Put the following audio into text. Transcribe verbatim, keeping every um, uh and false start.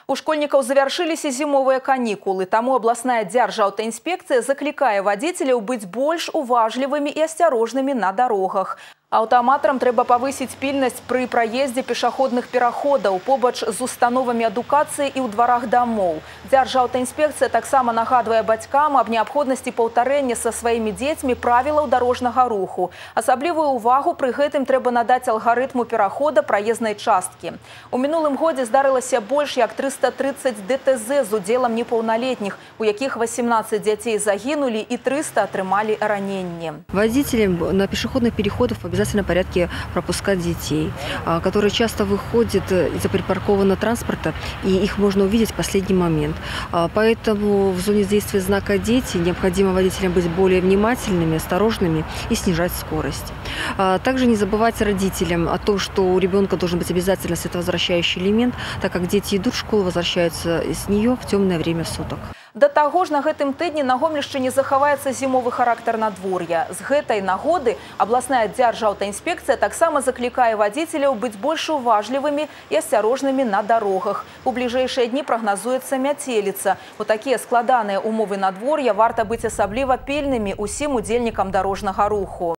У школьнікаў завяршыліся зімовыя канікулы, таму абласная дзяржаўтаінспекцыя заклікае вадзіцеляў быць больш уважлівымі і асцярожнымі на дарогах. Аўтааматарам трэба павысіць пільнасць пры праездзе пешаходных пераходаў побач з установамі адукацыі і ў дварах дамоў. Дзяржаўтаінспекцыя таксама нагадвае бацькам аб неабходнасці паўтарэння са сваімі дзецьмі правілаў дарожнага руху. Асаблівую ўвагу пры гэтым трэба надаць алгарытму перахода праезнай часткі. У мінулым годзе здарылася больш як трыста трыццаць дэ тэ зэ з удзелам непаўналетніх, у якіх восемнадцать дзяцей загінулі і трыста атрымалі раненні. Водителям на пешеходных переходах в обязательном порядке пропускать детей, которые часто выходят из-за припаркованного транспорта, и их можно увидеть в последний момент. Поэтому в зоне действия знака «Дети» необходимо водителям быть более внимательными, осторожными и снижать скорость. Также не забывать родителям о том, что у ребенка должен быть обязательно световозвращающий элемент, так как дети идут в школу, возвращаются с нее в темное время суток. Да таго ж на гэтым тыдні на Гомельшчыне захаваецца зімовы характар надвор'я. З гэтай нагоды абласная дзяржаўтаінспекцыя таксама заклікае вадзіцеляў быць больш уважлівымі і асцярожнымі на дарогах. У бліжэйшыя дні прагназуецца мяцеліца. У такія складаныя умовы надвор'я варта быць асабліва пільнымі усім удзельнікам дарожнага руху.